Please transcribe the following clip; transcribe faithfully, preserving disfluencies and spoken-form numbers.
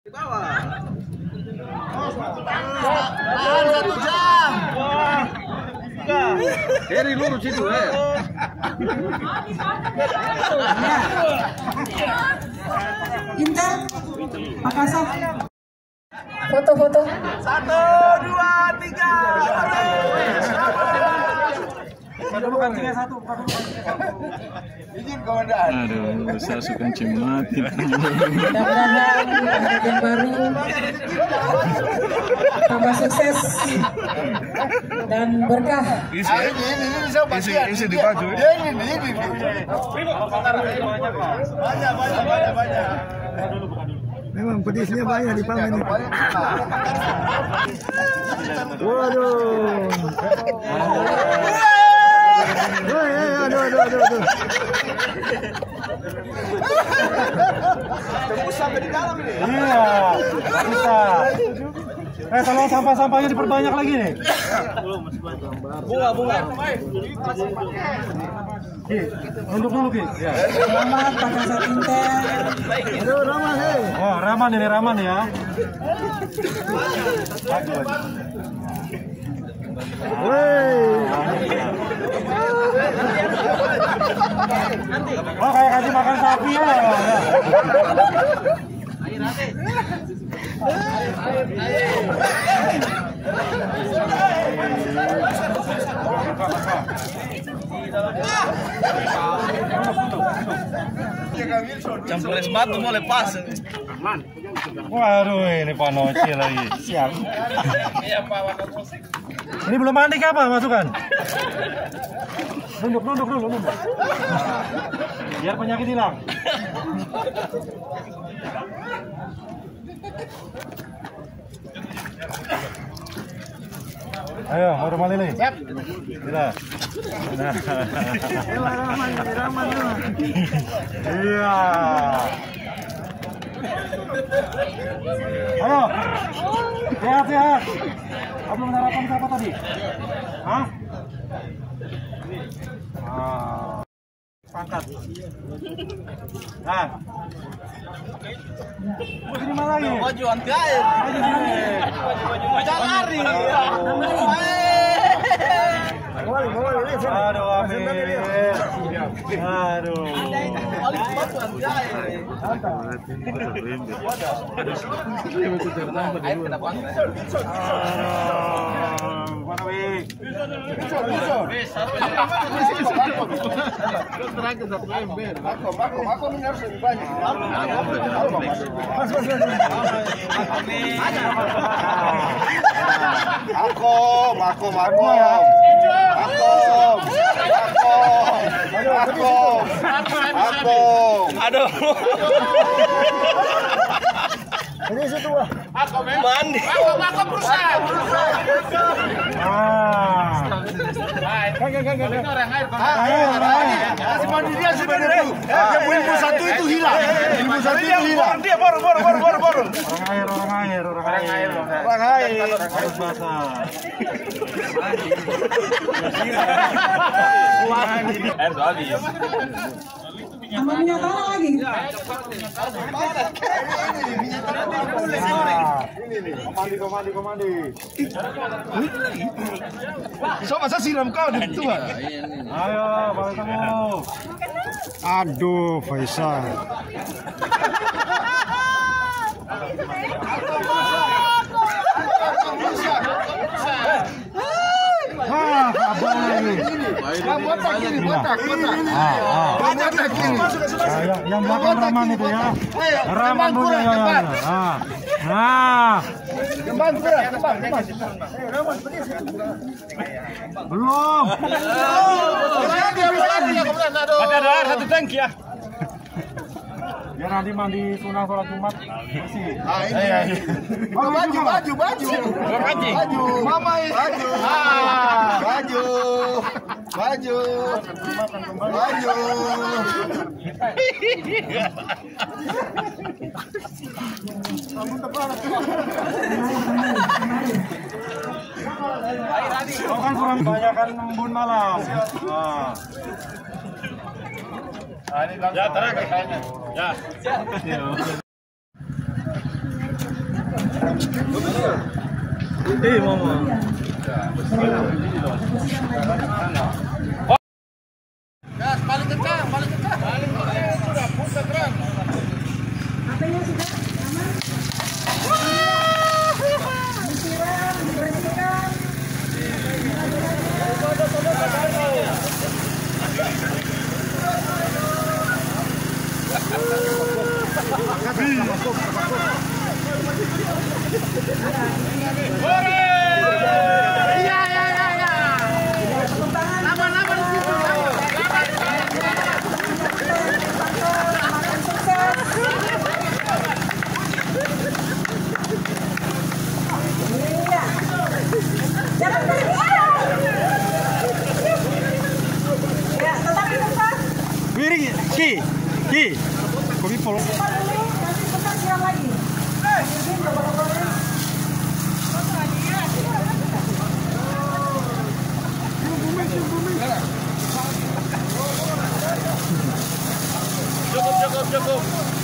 Di bawah. Tahan satu jam. Heri lurus itu, eh. Intel, Makassar. Foto-foto. Satu, dua, tiga. Satu bukan tiga satu. Izin komandan. Aduh, saya suka kencing mati. Mudah-mudahan yang baru tambah sukses dan berkah. Ini ini ini bisa bagian. Isi di baju. Ini ini ini. Banyak banyak banyak banyak. Memang pedisnya banyak di Palmen ini. Waduh. Aduh, aduh, aduh, aduh. Tembus sampai di dalam ini. Iya, bisa. Eh, tolong sampah-sampahnya diperbanyak lagi nih. Bunga bunga. Ki, untuk dulu Ki. Ya. Selamat Makassar Intel. Aduh, Raman, hei. Oh, Raman ini Raman ya. Oh, kayak kasih makan sapi ya. Campur es batu mau lepas. Waduh, ini Panoci lagi. Siap. Ini belum mandi apa? Masukkan. Nunduk, nunduk dulu, nunduk. Biar penyakit hilang. Ayo, Hormat Lili. Siap. Bila. Nah. Raman, Raman, iya. Ayo. Sehat, sehat. Kamu sarapan apa tadi? Hah? Ah. Pangkat. Nah. Mau sini mana lagi? Maju anti air. Maju sini. Jangan lari. Aduh, amin. Aduh. Batu anti air. Air kena pantai. Mana Wi? Mako, mako, mako ini harus lebih banyak. Mas, mas, mas. Mako, mako, mako. Mako, mako, mako. Aduh. Ini situ wah. Mandi. Mako, mako berusaha. Ah. Kan, kan, kan, kan. Ayo, ayo. Kasih mandi dia sudah dulu. Yang ilmu satu itu hilang. Ilmu satu itu hilang. Dia baru, baru, baru, baru, baru. Orang air, orang air, orang air. Orang air. Harus basah. Air habis. Tambah minyak tanah lagi. Komandi, komandi, komandi. So masa siram kau di Tuhan. Ayo, balik kamu. Aduh, Faisal. Wah, abang lagi. Botak ini, botak, botak. Ah, ah. Botak ini. Ah, yang, yang belakang Raman itu ya. Raman dulu ya, ya, ya. Ah. Nah. Kembang pura, kembang, kembang. Belum. Ada air satu tangki ya. Biar nanti mandi sunah sholat Jumat bersih. Ah, ini. Oh, baju, baju, baju. Baju. Baju. Mama baju. Ah, baju. Baju. Baju. Kau kan kurang banyakan embun malam. Nah. Ya, terakhir kayaknya. Ya. Eh, mama. Gas, paling kencang, paling kencang. Paling kencang, sudah putar keren. Apanya sudah aman? Disiram, dibersihkan. Iya, iya, iya, iya. Laban, laban di situ. Makan sukses. Iya. Jangan pergi. Ya, tetap di tempat. Wiri, ki, ki. Kopi polo. Simpan dulu, nanti sebentar siram lagi. Masukin goreng-goreng. Cukup, cukup, cukup.